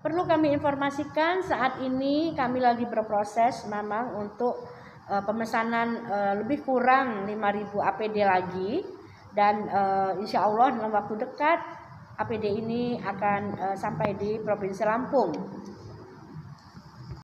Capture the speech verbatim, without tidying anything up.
perlu kami informasikan saat ini kami lagi berproses memang untuk uh, pemesanan uh, lebih kurang lima ribu A P D lagi, dan uh, insya Allah dalam waktu dekat A P D ini akan uh, sampai di Provinsi Lampung.